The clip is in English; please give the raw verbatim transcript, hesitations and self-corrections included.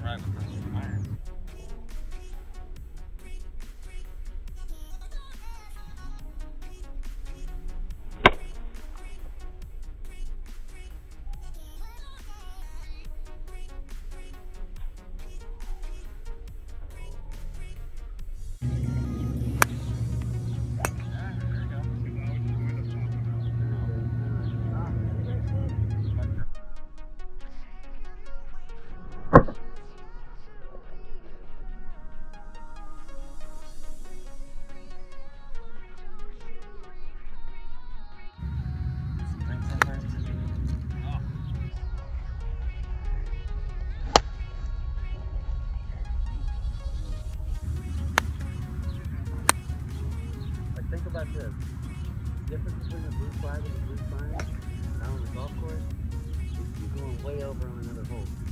right with the irons. Think about this. The difference between the blue flag and the blue sign out on the golf course is you're going way over on another hole.